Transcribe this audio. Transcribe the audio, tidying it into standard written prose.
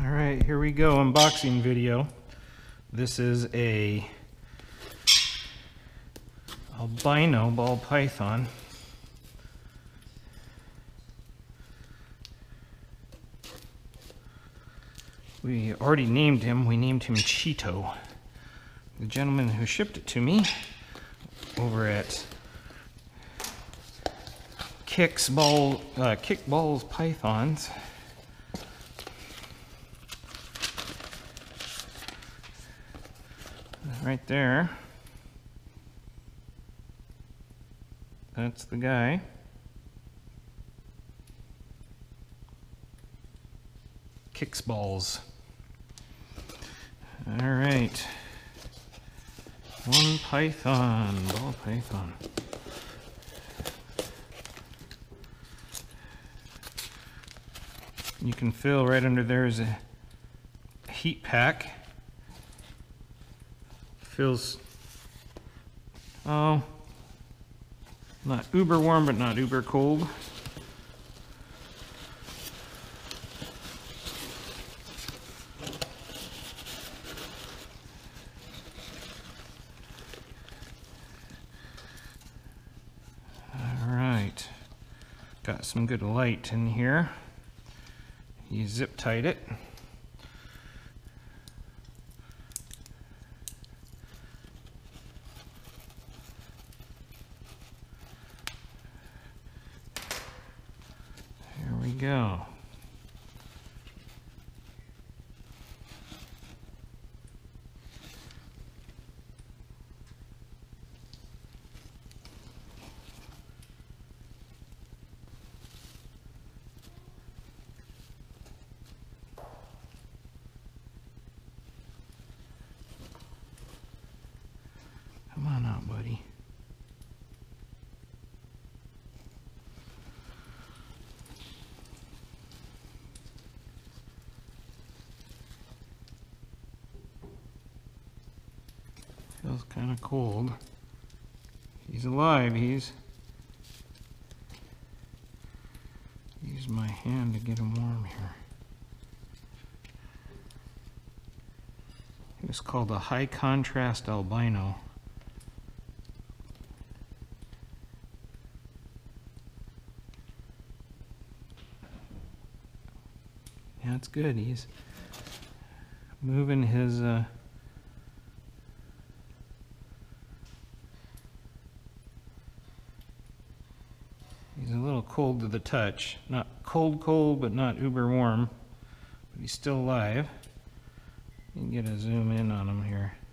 Alright, here we go, unboxing video. This is a albino ball python. We already named him. We named him Cheeto. The gentleman who shipped it to me over at Kickballs Pythons. Right there. That's the guy. Kickballs. All right. One python, ball python. You can feel right under there is a heat pack. Feels, oh, not uber warm, but not uber cold. All right, got some good light in here. You zip tied it. Here we go. Come on out, buddy. Feels kind of cold. He's alive. Use my hand to get him warm here. He was called a high contrast albino. Yeah, that's good. He's moving his he's a little cold to the touch. Not cold, but not uber warm. But he's still alive. You can get a zoom in on him here.